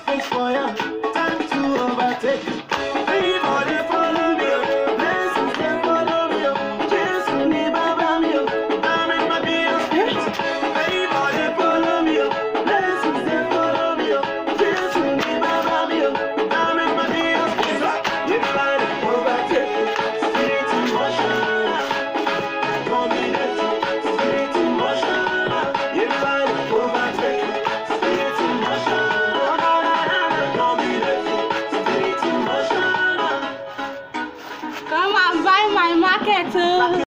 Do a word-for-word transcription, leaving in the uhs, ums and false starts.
face for ya. Time to overtake. Favor they follow me, oh. Blessings they follow me, oh. Jesus ni baba mi, oh. I'm in my bills. Favor they follow me, oh. Blessings they follow me, oh. Jesus ni baba mi, oh. I'm in my bills. You find it, overtake. Spirit in motion. Dominate. Spirit in motion. You find it, overtake. Spirit in motion. Dominate. Spirit in motion. Come and buy my market too.